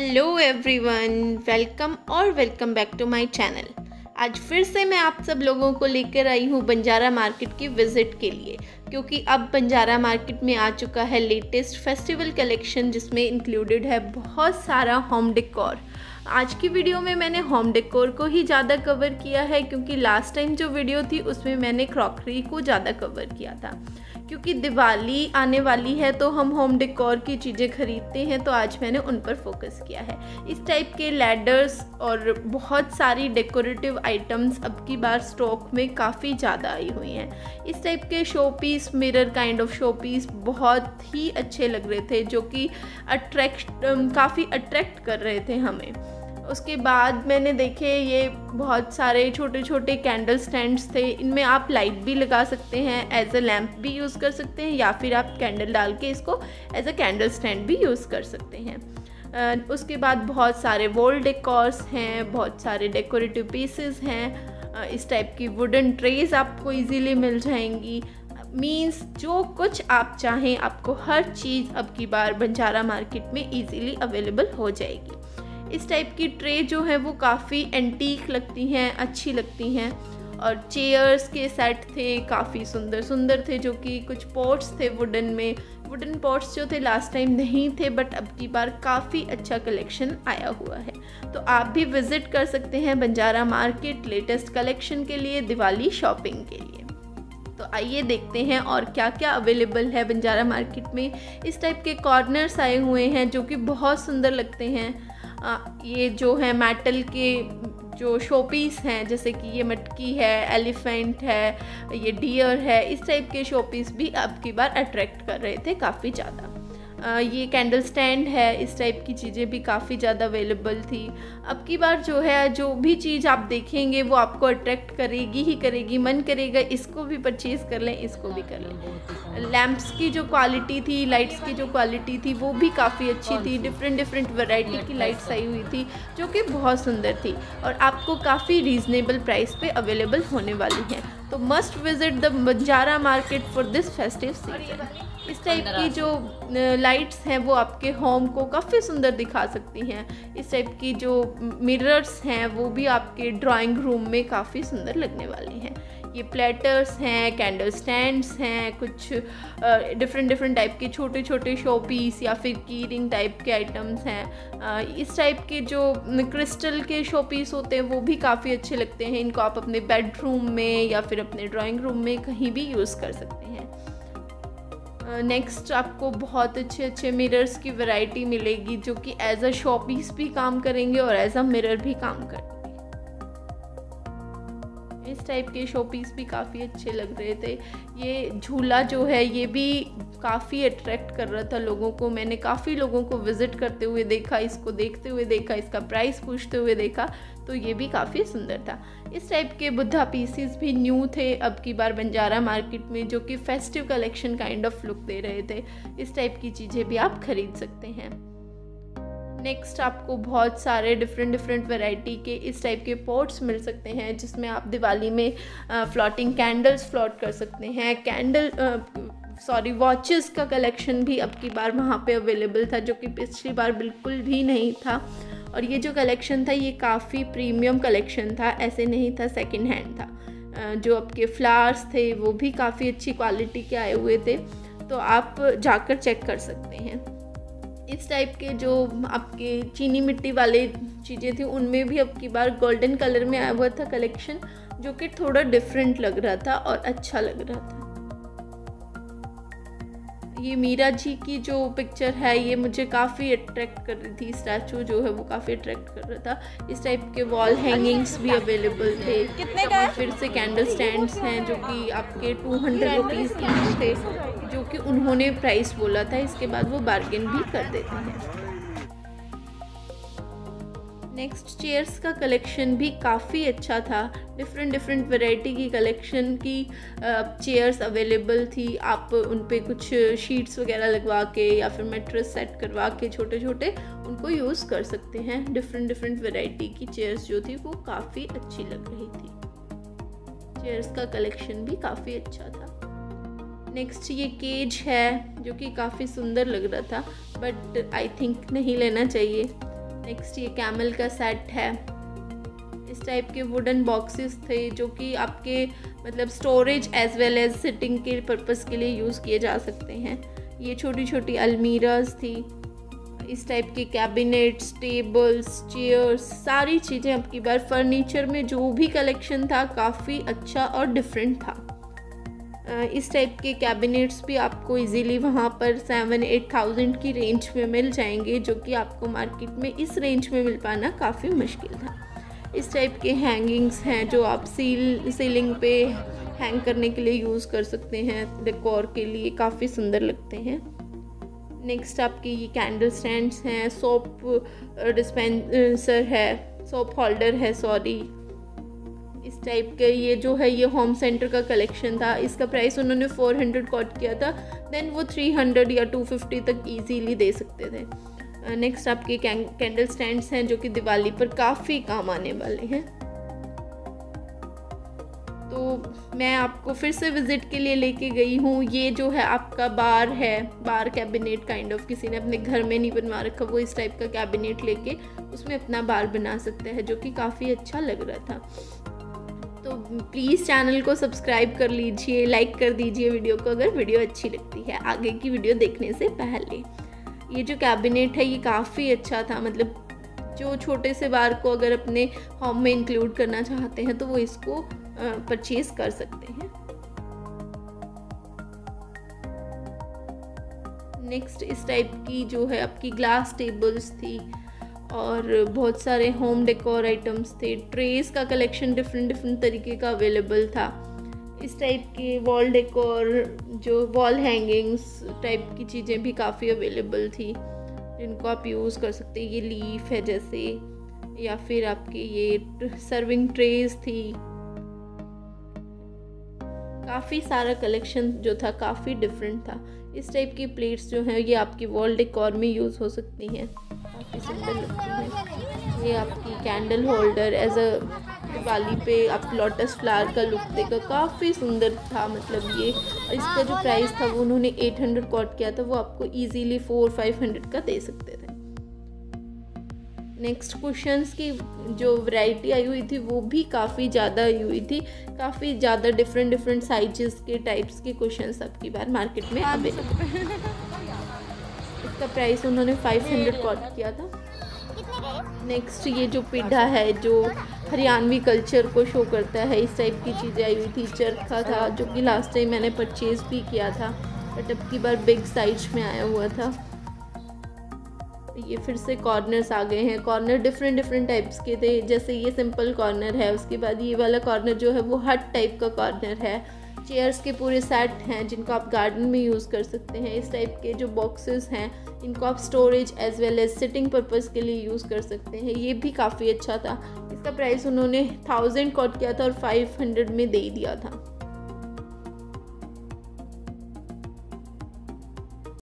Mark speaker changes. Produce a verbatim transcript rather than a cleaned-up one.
Speaker 1: Hello everyone, welcome और welcome back to my channel. आज फिर से मैं आप सब लोगों को लेकर आई हूँ बंजारा मार्केट की विज़िट के लिए, क्योंकि अब बंजारा मार्केट में आ चुका है लेटेस्ट फेस्टिवल कलेक्शन, जिसमें इंक्लूडेड है बहुत सारा होम डेकोर। आज की वीडियो में मैंने होम डेकोर को ही ज़्यादा कवर किया है, क्योंकि लास्ट टाइम जो वीडियो थी उसमें मैंने क्रॉकरी को ज़्यादा कवर किया था। क्योंकि दिवाली आने वाली है तो हम होम डेकोर की चीज़ें खरीदते हैं, तो आज मैंने उन पर फोकस किया है। इस टाइप के लैडर्स और बहुत सारी डेकोरेटिव आइटम्स अब की बार स्टॉक में काफ़ी ज़्यादा आई हुई हैं। इस टाइप के show piece, mirror kind of show piece बहुत ही अच्छे लग रहे थे, जो कि अट्रैक्ट काफ़ी अट्रैक्ट कर रहे थे हमें। उसके बाद मैंने देखे ये बहुत सारे छोटे छोटे कैंडल स्टैंड्स थे। इनमें आप लाइट भी लगा सकते हैं, एज अ लैम्प भी यूज़ कर सकते हैं, या फिर आप कैंडल डाल के इसको एज अ कैंडल स्टैंड भी यूज़ कर सकते हैं। उसके बाद बहुत सारे वॉल डेकोर्स हैं, बहुत सारे डेकोरेटिव पीसेस हैं। इस टाइप की वुडन ट्रेज आपको इजीली मिल जाएंगी। मीन्स जो कुछ आप चाहें, आपको हर चीज़ अब की बार बंजारा मार्केट में इजीली अवेलेबल हो जाएगी। इस टाइप की ट्रे जो है वो काफ़ी एंटीक लगती हैं, अच्छी लगती हैं। और चेयर्स के सेट थे, काफ़ी सुंदर सुंदर थे, जो कि कुछ पॉट्स थे वुडन में। वुडन पॉट्स जो थे लास्ट टाइम नहीं थे, बट अब की बार काफ़ी अच्छा कलेक्शन आया हुआ है। तो आप भी विज़िट कर सकते हैं बंजारा मार्केट लेटेस्ट कलेक्शन के लिए, दिवाली शॉपिंग के लिए। तो आइए देखते हैं और क्या क्या अवेलेबल है बंजारा मार्केट में। इस टाइप के कॉर्नर्स आए हुए हैं जो कि बहुत सुंदर लगते हैं। आ, ये जो है मेटल के जो शोपीस हैं, जैसे कि ये मटकी है, एलिफेंट है, ये डियर है, इस टाइप के शोपीस भी अब की बार अट्रैक्ट कर रहे थे काफ़ी ज़्यादा। ये कैंडल स्टैंड है, इस टाइप की चीज़ें भी काफ़ी ज़्यादा अवेलेबल थी। अब की बार जो है जो भी चीज़ आप देखेंगे वो आपको अट्रैक्ट करेगी ही करेगी, मन करेगा इसको भी परचेज़ कर लें, इसको भी कर लें। लैंप्स की जो क्वालिटी थी, लाइट्स की जो क्वालिटी थी वो भी काफ़ी अच्छी थी। डिफरेंट डिफरेंट वैरायटी की लाइट्स आई हुई थी, जो कि बहुत सुंदर थी और आपको काफ़ी रीज़नेबल प्राइस पे अवेलेबल होने वाली हैं। तो must visit the Banjara market for this festive season. इस टाइप की जो लाइट्स हैं वो आपके होम को काफ़ी सुंदर दिखा सकती हैं। इस टाइप की जो मिरर्स हैं वो भी आपके ड्राइंग रूम में काफ़ी सुंदर लगने वाली हैं। ये प्लेटर्स हैं, कैंडल स्टैंड्स हैं, कुछ डिफरेंट डिफरेंट टाइप के छोटे छोटे शो पीस या फिर की रिंग टाइप के आइटम्स हैं। इस टाइप के जो क्रिस्टल के शो पीस होते हैं वो भी काफ़ी अच्छे लगते हैं। इनको आप अपने बेडरूम में या फिर अपने ड्राइंग रूम में कहीं भी यूज़ कर सकते हैं। नेक्स्ट uh, आपको बहुत अच्छे अच्छे मिरर्स की वैरायटी मिलेगी, जो कि एज अ शो पीस भी काम करेंगे और एज अ मिरर भी काम करेंगे। इस टाइप के शो पीस भी काफ़ी अच्छे लग रहे थे। ये झूला जो है ये भी काफ़ी अट्रैक्ट कर रहा था लोगों को। मैंने काफ़ी लोगों को विज़िट करते हुए देखा, इसको देखते हुए देखा, इसका प्राइस पूछते हुए देखा, तो ये भी काफ़ी सुंदर था। इस टाइप के बुद्धा पीसीस भी न्यू थे अब की बार बंजारा मार्केट में, जो कि festive collection kind of look दे रहे थे। इस टाइप की चीज़ें भी आप खरीद सकते हैं। नेक्स्ट आपको बहुत सारे डिफरेंट डिफरेंट वैरायटी के इस टाइप के पॉट्स मिल सकते हैं, जिसमें आप दिवाली में फ्लोटिंग कैंडल्स फ्लोट कर सकते हैं। कैंडल सॉरी वॉचेस का कलेक्शन भी अब की बार वहाँ पे अवेलेबल था, जो कि पिछली बार बिल्कुल भी नहीं था। और ये जो कलेक्शन था ये काफ़ी प्रीमियम कलेक्शन था, ऐसे नहीं था सेकंड हैंड था। जो आपके फ्लावर्स थे वो भी काफ़ी अच्छी क्वालिटी के आए हुए थे, तो आप जाकर चेक कर सकते हैं। इस टाइप के जो आपके चीनी मिट्टी वाले चीज़ें थी उनमें भी अब की बार गोल्डन कलर में आया हुआ था कलेक्शन, जो कि थोड़ा डिफरेंट लग रहा था और अच्छा लग रहा था। ये मीरा जी की जो पिक्चर है ये मुझे काफ़ी अट्रैक्ट कर रही थी, स्टैचू जो है वो काफ़ी अट्रैक्ट कर रहा था। इस टाइप के वॉल हैंगिंग्स भी अवेलेबल थे। कितने का है? फिर से कैंडल स्टैंड्स हैं जो कि आपके टू हंड्रेड रुपीज़ ईच थे, जो कि उन्होंने प्राइस बोला था, इसके बाद वो बार्गेन भी कर देते हैं। नेक्स्ट चेयर्स का कलेक्शन भी काफ़ी अच्छा था। डिफरेंट डिफरेंट वैरायटी की कलेक्शन की चेयर्स अवेलेबल थी। आप उन पे कुछ शीट्स वगैरह लगवा के या फिर मैट्रेस सेट करवा के छोटे छोटे उनको यूज़ कर सकते हैं। डिफरेंट डिफरेंट वैरायटी की चेयर्स जो थी वो काफ़ी अच्छी लग रही थी। चेयर्स का कलेक्शन भी काफ़ी अच्छा था। नेक्स्ट ये केज है जो कि काफ़ी सुंदर लग रहा था, बट आई थिंक नहीं लेना चाहिए। नेक्स्ट ये कैमल का सेट है। इस टाइप के वुडन बॉक्सेस थे जो कि आपके मतलब storage as well as sitting के पर्पस के लिए यूज़ किए जा सकते हैं। ये छोटी छोटी अलमीराज थी। इस टाइप के कैबिनेट्स, टेबल्स, चेयर्स, सारी चीज़ें अब की बार फर्नीचर में जो भी कलेक्शन था काफ़ी अच्छा और डिफरेंट था। इस टाइप के कैबिनेट्स भी आपको इजीली वहाँ पर सेवन एट थाउजेंड की रेंज में मिल जाएंगे, जो कि आपको मार्केट में इस रेंज में मिल पाना काफ़ी मुश्किल था। इस टाइप के हैंगिंग्स हैं जो आप सील सीलिंग पे हैंग करने के लिए यूज़ कर सकते हैं, डेकोर के लिए काफ़ी सुंदर लगते हैं। नेक्स्ट आपके ये कैंडल स्टैंड्स हैं, सोप डिस्पेंसर है, सोप होल्डर है सॉरी। इस टाइप के ये जो है ये होम सेंटर का कलेक्शन था। इसका प्राइस उन्होंने फोर हंड्रेड कोट किया था, देन वो थ्री हंड्रेड या टू फिफ्टी तक इजीली दे सकते थे। नेक्स्ट आपके कैंडल स्टैंड्स हैं जो कि दिवाली पर काफ़ी काम आने वाले हैं। तो मैं आपको फिर से विज़िट के लिए लेके गई हूँ। ये जो है आपका बार है, बार कैबिनेट काइंड ऑफ, किसी ने अपने घर में नहीं बनवा रखा वो इस टाइप का कैबिनेट लेके उसमें अपना बार बना सकता है, जो कि काफ़ी अच्छा लग रहा था। तो प्लीज़ चैनल को सब्सक्राइब कर लीजिए, लाइक कर दीजिए वीडियो को अगर वीडियो अच्छी लगती है आगे की वीडियो देखने से पहले। ये जो कैबिनेट है ये काफ़ी अच्छा था, मतलब जो छोटे से बार को अगर अपने होम में इंक्लूड करना चाहते हैं तो वो इसको परचेज कर सकते हैं। नेक्स्ट इस टाइप की जो है आपकी ग्लास टेबल्स थी और बहुत सारे होम डेकोर आइटम्स थे। ट्रेस का कलेक्शन डिफरेंट डिफरेंट तरीके का अवेलेबल था। इस टाइप के वॉल डेकोर, जो वॉल हैंगिंग्स टाइप की चीज़ें भी काफ़ी अवेलेबल थी जिनको आप यूज़ कर सकते हैं। ये लीफ है जैसे, या फिर आपके ये सर्विंग ट्रेस थी। काफ़ी सारा कलेक्शन जो था काफ़ी डिफरेंट था। इस टाइप की प्लेट्स जो हैं ये आपकी वॉल डेकोर में यूज़ हो सकती हैं, काफ़ी सुंदर लगती हैं। ये आपकी candle holder as a Diwali पे आप लोटस फ्लावर का लुक देगा, काफ़ी सुंदर था। मतलब ये इसका जो प्राइस था वो उन्होंने एट हंड्रेड कोट किया था, वो आपको इजीली फोर फाइव हंड्रेड का दे सकते थे। नेक्स्ट कुशन्स की जो वैरायटी आई हुई थी वो भी काफ़ी ज़्यादा आई हुई थी, काफ़ी ज़्यादा डिफरेंट डिफरेंट साइजेस के टाइप्स के कुशन्स अब की बार मार्केट में अवेलेबल। इसका प्राइस उन्होंने फाइव हंड्रेड कोट किया था। नेक्स्ट ये जो पिढ़ा है जो हरियाणवी कल्चर को शो करता है, इस टाइप की चीज़ें आई हुई थी। चरखा था जो कि लास्ट टाइम मैंने परचेज़ भी किया था, बट अब की बार बिग साइज में आया हुआ था। ये फिर से कॉर्नर्स आ गए हैं। कॉर्नर डिफरेंट डिफरेंट टाइप्स के थे, जैसे ये सिंपल कॉर्नर है, उसके बाद ये वाला कॉर्नर जो है वो हट टाइप का कॉर्नर है। चेयर्स के पूरे सेट हैं जिनको आप गार्डन में यूज़ कर सकते हैं। इस टाइप के जो बॉक्सेस हैं इनको आप storage as well as sitting purpose के लिए यूज़ कर सकते हैं। ये भी काफ़ी अच्छा था। इसका प्राइस उन्होंने थाउजेंड कोट किया था और फाइव हंड्रेड में दे दिया था।